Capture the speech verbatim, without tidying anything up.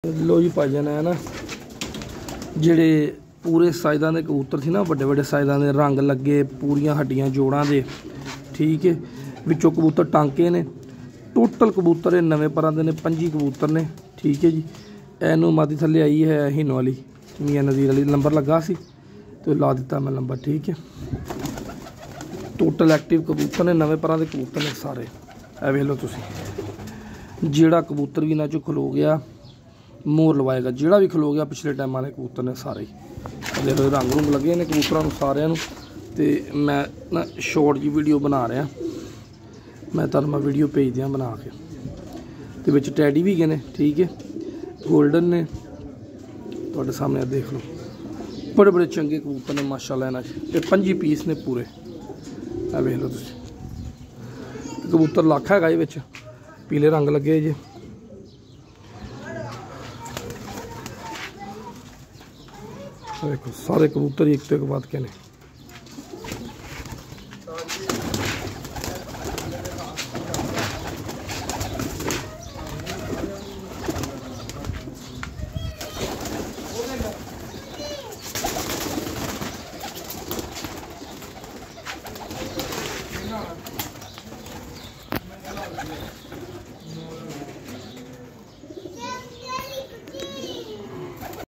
लो जी भाईजान है ना जेड़े पूरे साइज़ां दे कबूतर सी ना, बड़े बड़े साइज़ां दे रंग लगे, पूरियां हड्डियां जोड़ां दे, ठीक है। विचों कबूतर टांके ने, टोटल कबूतर ये नवे परां दे ने, पंजी कबूतर ने, ठीक है जी। एनू मादी थल्ले आई है हिनो वाली मियां नज़ीर वाली, नंबर लगा सी तो ला दिता मैं नंबर, ठीक है। टोटल एक्टिव कबूतर ने, नवे परां दे कबूतर ने सारे। ए वेख लो तुसीं, जेड़ा कबूतर भी इन्हां चों खलो गया मोहर लवाएगा, जेड़ा भी खलो गया पिछले टाइम वाले कबूतर ने सारे ही। देखो रंग रूंग लगे ने कबूतरां नूं सारिआं नूं। ते मैं ना शॉर्ट जी वीडियो बना रहा, मैं तुहानूं मैं वीडियो भेज दियां बना के। ते विच टैडी भी गए ने, ठीक है, गोल्डन ने, तुहाडे सामने देख लो, बड़े बड़े चंगे कबूतर ने माशाअल्लाह इन्हां च। ते पंजी पीस ने पूरे, आ वेख लो तुसीं। कबूतर लक्ख हैगा जी, विच पीले रंग लगे जे। देखो सारे कबूतर एक तो एक बाद के ने।